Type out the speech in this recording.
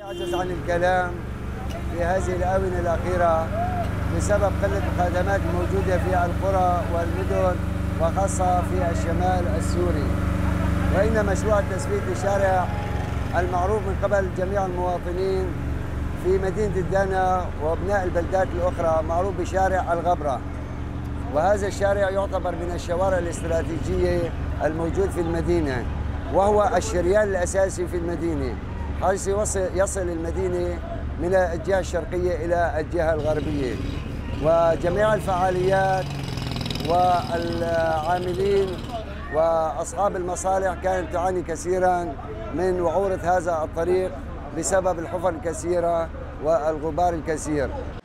عجز عن الكلام في هذه الآونة الأخيرة بسبب قلة الخدمات الموجودة في القرى والمدن وخاصة في الشمال السوري. وإن مشروع تثبيت الشارع المعروف من قبل جميع المواطنين في مدينة الدانا وابناء البلدات الأخرى معروف بشارع الغبرة، وهذا الشارع يعتبر من الشوارع الاستراتيجية الموجود في المدينة، وهو الشريان الأساسي في المدينة، حيث يصل المدينة من الجهة الشرقية إلى الجهة الغربية. وجميع الفعاليات والعاملين وأصحاب المصالح كانت تعاني كثيرا من وعورة هذا الطريق بسبب الحفر الكثيرة والغبار الكثير.